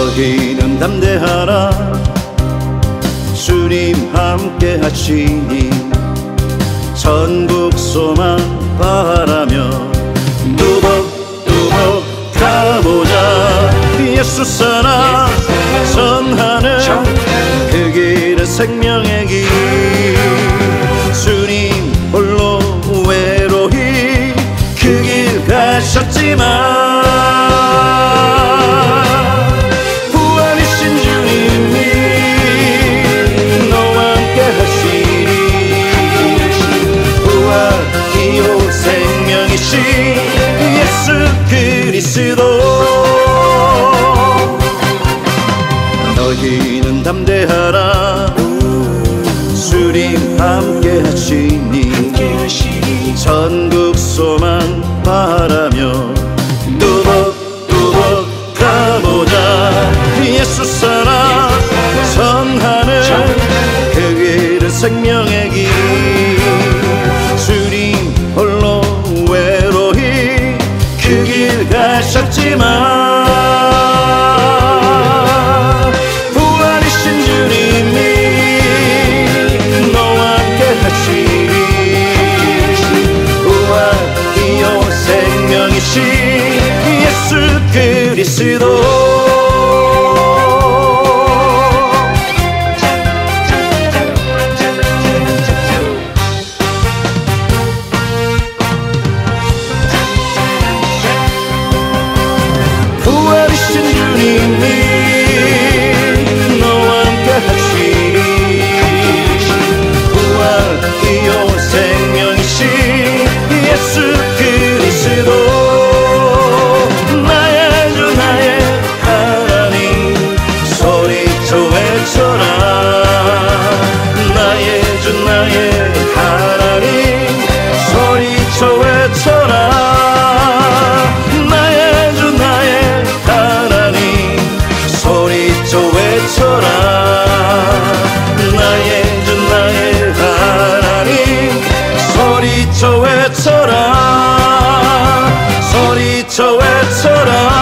너희는 담대하라. 주님 함께 하시니 천국 소망 바라며 뚜벅뚜벅 가보자. 예수 사랑 전하는 그 길은 생명의 길. 주님 홀로 외로이 그 길 가셨지만 부활이신 주님이 너와 함께 하시니 부활이요 생명이신 예수 그리스도. 너희는 담대하라. 주님 함께 하시니 천국 소망 바라며 뚜벅뚜벅 가보자. 예수 사랑 전하는 그 길은 생명의 길. 주님 홀로 외로이 그 길 가셨지만 부활이신 주님이 너와 함께 하시니 부활이요 생명이신 예수 그리스도. 소리쳐 외쳐라.